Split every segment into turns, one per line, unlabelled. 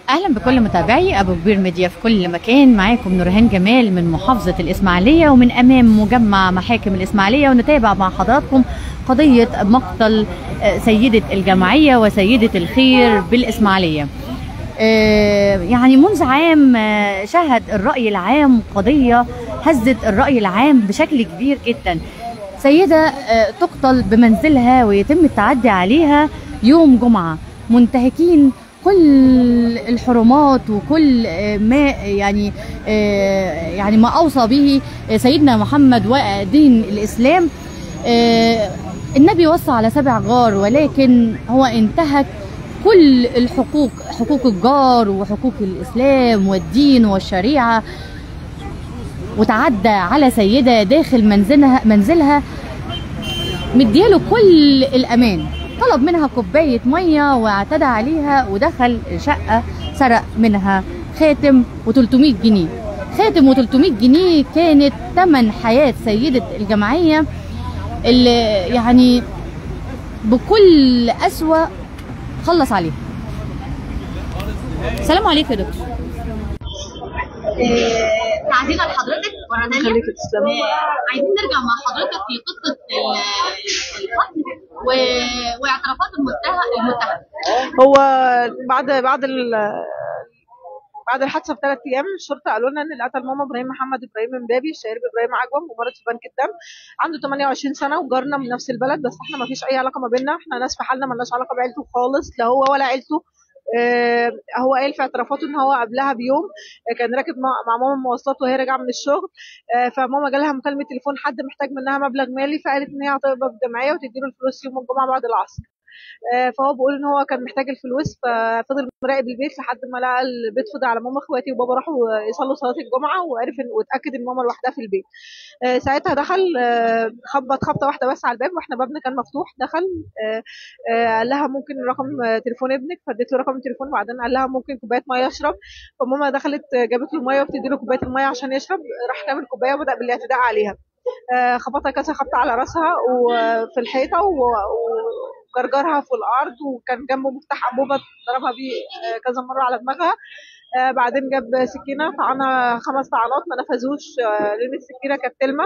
اهلا بكل متابعي ابو كبير ميديا في كل مكان. معاكم نورهان جمال من محافظه الاسماعيليه ومن امام مجمع محاكم الاسماعيليه، ونتابع مع حضراتكم قضيه مقتل سيده الجمعيه وسيده الخير بالاسماعيليه. يعني منذ عام شهد الراي العام قضيه هزت الراي العام بشكل كبير جدا. سيده تقتل بمنزلها ويتم التعدي عليها يوم جمعه، منتهكين كل الحرمات وكل ما يعني ما اوصى به سيدنا محمد ودين الاسلام. النبي وصى على 7 غار، ولكن هو انتهك كل الحقوق، حقوق الجار وحقوق الاسلام والدين والشريعه، وتعدى على سيده داخل منزلها مدياله كل الامان. طلب منها كوبايه ميه واعتدى عليها ودخل شقه، سرق منها خاتم و300 جنيه. خاتم و300 جنيه كانت ثمن حياه سيده الجمعيه اللي يعني بكل قسوه خلص عليها. السلام عليكم يا دكتور. تعزينا لحضرتك مرة تانية. عايزين نرجع مع حضرتك في قصة القتل واعترافات المتهم.
هو بعد الحادثه ب3 ايام الشرطه قالوا لنا ان اللي قتل ماما ابراهيم محمد ابراهيم امبابي الشهير بابراهيم عجوه، ممرض في بنك الدم، عنده 28 سنه وجارنا من نفس البلد، بس احنا ما فيش اي علاقه ما بيننا، احنا ناس في حالنا ما لناش علاقه بعيلته خالص، لا هو ولا عيلته. هو قال في اعترافاته ان هو قبلها بيوم كان راكب مع ماما مواصلات وهي راجعه من الشغل، فماما جالها مكالمه تليفون حد محتاج منها مبلغ مالي، فقالت ان هي هتقبض جمعيه وتديله الفلوس يوم الجمعه بعد العصر. فهو بيقول ان هو كان محتاج الفلوس، ففضل مراقب البيت لحد ما لقى البيت فضي على ماما. اخواتي وبابا راحوا يصلوا صلاه الجمعه واتاكد ان ماما لوحدها في البيت. ساعتها دخل، خبط خبطه واحده بس على الباب واحنا بابنا كان مفتوح. دخل قال لها ممكن رقم تليفون ابنك، فاديت له رقم التليفون، وبعدين قال لها ممكن كوبايه ميه يشرب، فماما دخلت جابت له الميه وبتدي له كوبايه الميه عشان يشرب، راح جاب الكوبايه وبدا بالاعتداء عليها. خبطها كذا خبطه على راسها وفي الحيطه وجرجرها في الارض، وكان جنبه مفتاح انبوبه ضربها بيه كذا مره على دماغها. بعدين جاب سكينه طعنها 5 طعنات ما نفذوش، لان السكينه كانت تلمه،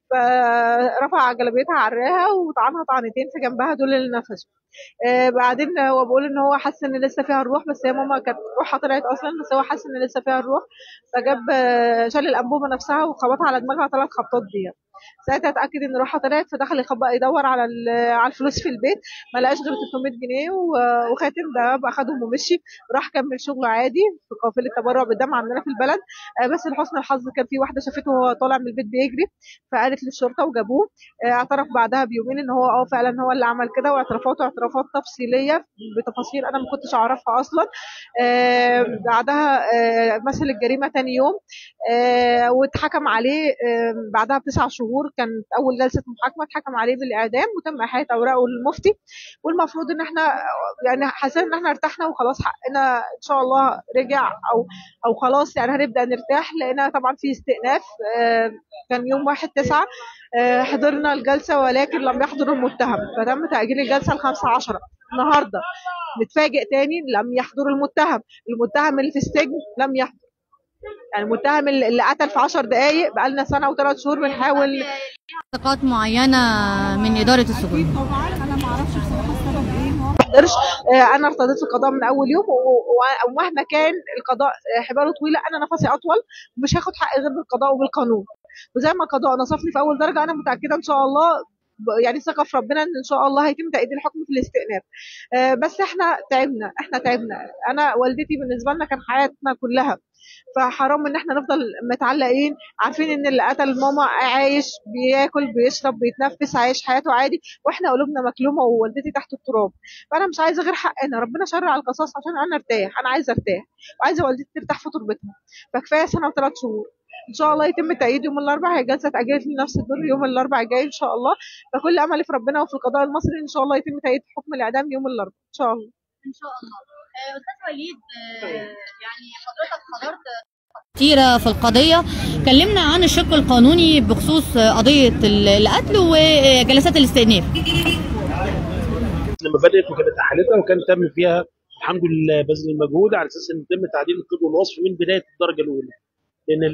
فرفع جلابيتها عراها وطعنها طعنتين في جنبها دول اللي نفذوا. بعدين هو بيقول ان هو حس ان لسه فيها الروح، بس هي ماما كانت روحها طلعت اصلا، بس هو حس ان لسه فيها الروح، فجاب شال الانبوبه نفسها وخبطها على دماغها 3 خبطات بيها. ساعتها اتاكد ان روحها طلعت، فدخل يدور على الفلوس في البيت، ما لقاش غير 300 جنيه وخاتم ده، اخدهم ومشي، راح كمل شغله عادي في قافله تبرع بالدم عندنا في البلد. بس لحسن الحظ كان في واحده شافته وهو طالع من البيت بيجري، فقالت للشرطه وجابوه. اعترف بعدها بيومين ان هو فعلا هو اللي عمل كده، واعترافاته اعترافات تفصيليه بتفاصيل انا ما كنتش اعرفها اصلا. بعدها مثل الجريمه تاني يوم، واتحكم عليه بعدها ب9 شهور. كانت اول جلسه محاكمه، اتحكم عليه بالاعدام وتم احاله اوراقه للمفتي، والمفروض ان احنا يعني حاسين ان احنا ارتحنا وخلاص، حقنا ان شاء الله رجع او خلاص، يعني هنبدا نرتاح، لان طبعا في استئناف. كان يوم 1/9 حضرنا الجلسه ولكن لم يحضر المتهم، فتم تاجيل الجلسه ل5/10. النهارده نتفاجئ تاني لم يحضر المتهم اللي في السجن لم يحضر، يعني المتهم اللي قتل في 10 دقايق بقالنا سنه و3 شهور بنحاول.
ثقات معينه من اداره السجون
طبعا انا ما اعرفش بصراحه السبب ايه، هو ما حضرش. انا ارتضيت القضاء من اول يوم، ومهما كان القضاء حباله طويله انا نفسي اطول، ومش هاخد حقي غير بالقضاء وبالقانون. وزي ما القضاء نصفني في اول درجه، انا متاكده ان شاء الله، يعني ثقه في ربنا ان شاء الله هيتم تأييد الحكم في الاستئناف. بس احنا تعبنا. انا والدتي بالنسبه لنا كان حياتنا كلها، فحرام ان احنا نفضل متعلقين عارفين ان اللي قتل ماما عايش بياكل بيشرب بيتنفس عايش حياته عادي، واحنا قلوبنا مكلومه ووالدتي تحت التراب. فانا مش عايزه غير حقنا، ربنا شرع القصاص عشان انا ارتاح، انا عايزه ارتاح وعايزه والدتي ترتاح في تربتها، فكفايه سنه و3 شهور. ان شاء الله يتم تأييد يوم الاربعاء، هي جلسه اتاجلت لنفس الدور يوم الاربعاء الجاي ان شاء الله، فكل املي في ربنا وفي القضاء المصري ان شاء الله يتم تأييد حكم الاعدام يوم الاربعاء ان شاء الله.
ان شاء الله. استاذ وليد، يعني حضرتك حضرت كتيرة في القضية، كلمنا عن الشق القانوني بخصوص قضية القتل وجلسات الاستئناف.
لما بدأت وكانت أحالتها وكان تم فيها الحمد لله بذل المجهود على اساس ان يتم تعديل القيد والوصف من بدايه الدرجه الاولى، لان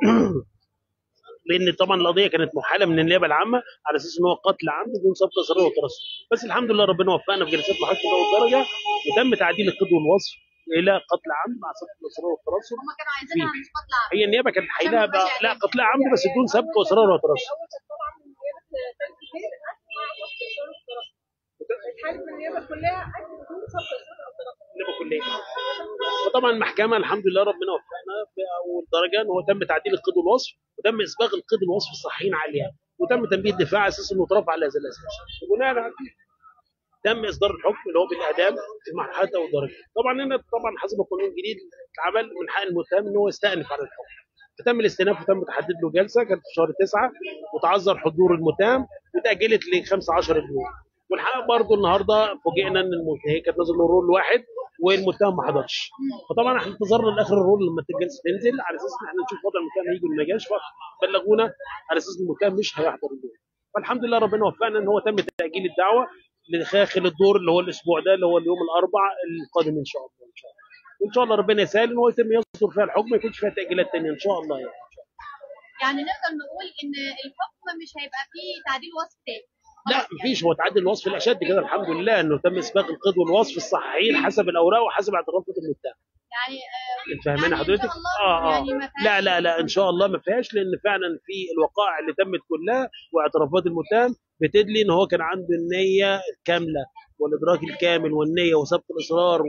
لان طبعا القضيه كانت محاله من النيابه العامه على اساس ان هو قتل عمد بدون سبق اصرار وترصد، بس الحمد لله ربنا وفقنا في جلسات محاكمه اول درجه وتم تعديل القيد والوصف الى قتل عمد مع سبق الاصرار والترصد.
هم كانوا عايزينها مش قتل عمد،
هي النيابه كانت حايلها لا قتل عمد بس بدون سبق واصرار وترصد.
النيابه كلها بدون سبق اصرار وترصد.
النيابه كلها. وطبعا المحكمه الحمد لله ربنا وفقنا في اول درجه ان هو تم تعديل القيد والوصف وتم اسباغ القيد والوصف الصحيحين عليها وتم تنبيه الدفاع على اساس انه اترفع على هذا الاساس. وبناء على تم اصدار الحكم اللي هو بالاعدام في مرحله اول درجه. طبعا هنا طبعا حسب القانون الجديد اتعمل من حق المتهم ان هو يستأنف على الحكم. فتم الاستئناف وتم تحديد له جلسه كانت في شهر 9 وتعذر حضور المتهم واتاجلت ل 15 يوم. والحقيقه برضه النهارده فوجئنا ان هي كانت نازل له رول واحد والمتهم ما حضرش. فطبعا احنا انتظرنا لاخر الرول لما الجلسه تنزل على اساس ان احنا نشوف وضع المتهم هيجي ولا ما جاش، فبلغونا على اساس ان المتهم مش هيحضر اليوم. فالحمد لله ربنا وفقنا ان هو تم تاجيل الدعوه لداخل الدور اللي هو الاسبوع ده اللي هو اليوم الاربعاء القادم ان شاء الله. وان شاء الله ربنا يسهل ان هو يتم يصدر فيها الحكم ما يكونش فيها تاجيلات ثانيه ان شاء الله
يعني نقدر نقول ان الحكم مش هيبقى فيه تعديل وصف تاني؟
لا مفيش، هو تعديل الوصف الاشد كده الحمد لله انه تم اسباغ القيد والوصف الصحيحين حسب الاوراق وحسب اعترافات المتهم.
يعني
فاهمين
يعني
حضرتك؟
يعني ما
لا ان شاء الله ما فيهاش، لان فعلا في الوقائع اللي تمت كلها واعترافات المتهم بتدلي ان هو كان عنده النيه الكامله والادراك الكامل والنيه وسبق الاصرار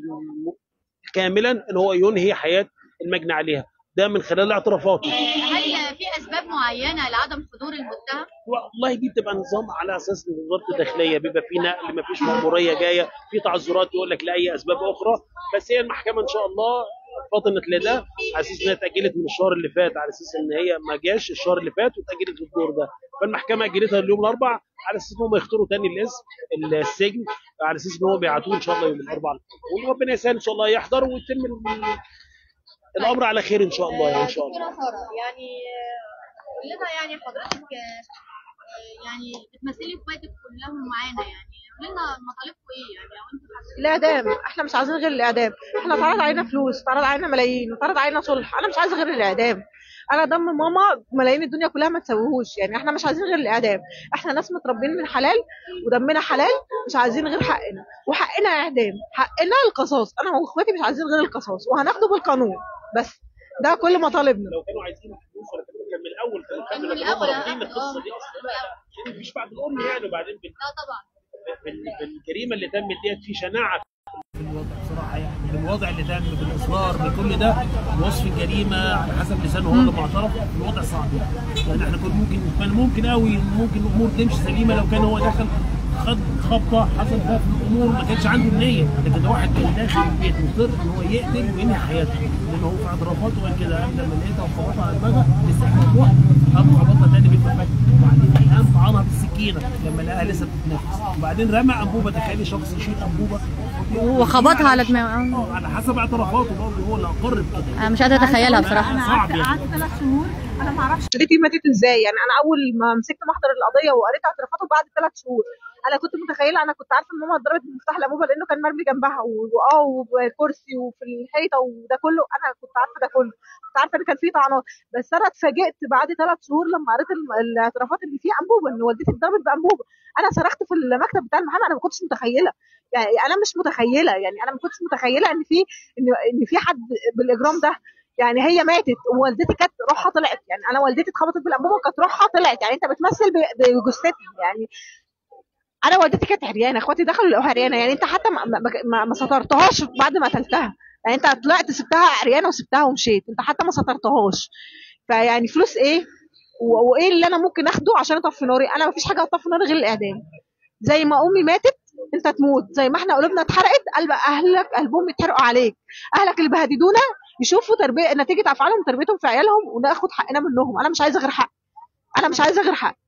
كاملا ان هو ينهي حياه المجني عليها، ده من خلال اعترافاته.
هل في اسباب معينه لعدم حضور المتهم؟
والله دي بتبقى نظام على اساس ان وزاره الداخليه بيبقى في نقل، ما فيش مأموريه جايه، في تعذرات يقول لك لاي اسباب اخرى، بس هي المحكمه ان شاء الله فطنت لده على اساس انها اتاجلت من الشهر اللي فات على اساس ان هي ما جاش الشهر اللي فات واتاجلت للدور ده، فالمحكمه اجلتها اليوم الاربعاء على اساس انهم يختاروا ثاني السجن على اساس ان هم بيعاتوه ان شاء الله يوم الاربعاء، وربنا يسهل ان شاء الله يحضر ويتم الامر على خير ان شاء الله يعني ان شاء الله.
دكتوره ساره يعني قول لنا يعني حضرتك يعني بتمثلي اخواتك كلهم معانا، يعني قول لنا مطالبكم ايه يعني لو انتوا
الاعدام، احنا مش عايزين غير الاعدام، احنا اتعرض علينا فلوس، اتعرض علينا ملايين، اتعرض علينا صلح، انا مش عايزه غير الاعدام. انا دم ماما ملايين الدنيا كلها ما تسويهوش، يعني احنا مش عايزين غير الاعدام، احنا ناس متربيين من حلال ودمنا حلال، مش عايزين غير حقنا، وحقنا اعدام، حقنا القصاص، انا واخواتي مش عايزين غير القصاص وهناخده بالقانون، بس ده كل مطالبنا.
لو كانوا عايزين فلوس ولا كان من الاول كانوا رافضين القصه دي اصلا، مفيش بعد الام يعني، وبعدين
طبعا
بالجريمه اللي تمت ديت في شناعه في الوضع بصراحه، يعني بالوضع اللي تم بالاصرار بكل ده وصف الجريمه على حسب لسانه هو اللي معترف، الوضع صعب يعني احنا كان ممكن قوي ممكن الامور تمشي سليمه لو كان هو دخل خد خبطه حصل فيها في الامور ما كانش عنده النيه، لكن ده واحد كان داخل البيت مصر ان هو يقتل وينهي حياته، لان هو في اعترافاته قال كده لما لقيتها وخبطها على دماغها لسه مفتوح قام خبطها تاني بالمفك، وبعدين قام طعنها بالسكينه لما لقاها لسه بتتنفس، وبعدين رمى انبوبه، تخيلي شخص يشيل انبوبه
وخبطها على دماغه
على حسب اعترافاته برضه هو اللي اقر بكده.
انا مش قادره اتخيلها بصراحه.
صعب يعني. قعدت 3 شهور انا ما اعرفش والدتي ماتت ازاي، يعني انا اول ما مسكت محضر القضيه وقريت اعترافاته بعد 3 شهور، انا كنت متخيله، انا كنت عارفه ان ماما اتضربت بمفتاح الانبوبه لانه كان مرمي جنبها وكرسي وفي الحيطه وده كله، انا كنت عارفه ده كله، كنت عارفه ان كان فيه طعنات، بس انا اتفاجئت بعد 3 شهور لما قريت الاعترافات اللي فيه انبوبه، ان والدتي اتضربت بانبوبه. انا صرخت في المكتب بتاع المحامي، انا ما كنتش متخيله، يعني انا مش متخيله، يعني انا ما كنتش متخيله ان في حد بالاجرام ده، يعني هي ماتت ووالدتي كانت روحها طلعت، يعني انا والدتي اتخبطت بالانبوبه وكانت روحها طلعت، يعني انت بتمثل بجثتها، يعني انا والدتي كانت عريانه، اخواتي دخلوا لقوها عريانه، يعني انت حتى ما سترتهاش بعد ما قتلتها، يعني انت طلعت سبتها عريانه وسبتها ومشيت، انت حتى ما سترتهاش، فيعني فلوس ايه وايه اللي انا ممكن اخده عشان اطفي ناري؟ انا ما فيش حاجه اطفي ناري غير الاعدام، زي ما امي ماتت انت تموت، زي ما احنا قلوبنا اتحرقت قلب اهلك قلبهم يتحرقوا عليك، اهلك اللي بهددونا يشوفوا تربيه نتيجه افعالهم وتربيتهم في عيالهم وناخد حقنا منهم، انا مش عايزه غير حق، انا مش عايزه غير حق.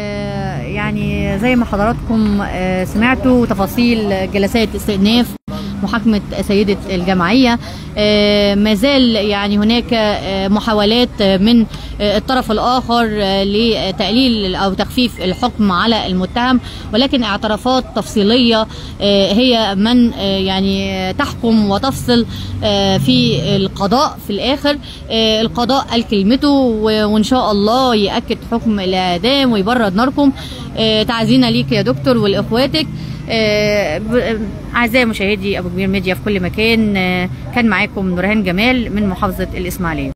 يعني زي ما حضراتكم سمعتوا تفاصيل جلسات استئناف محاكمة سيدة الجمعية. ما زال يعني هناك محاولات من الطرف الآخر لتقليل أو تخفيف الحكم على المتهم، ولكن اعترافات تفصيلية هي من يعني تحكم وتفصل في القضاء. في الآخر القضاء قال كلمته، وإن شاء الله يأكد حكم الإعدام ويبرد ناركم. تعزينا ليك يا دكتور ولإخواتك. أعزائي مشاهدي أبو كبير ميديا في كل مكان، كان معاكم نورهان جمال من محافظة الإسماعيلية.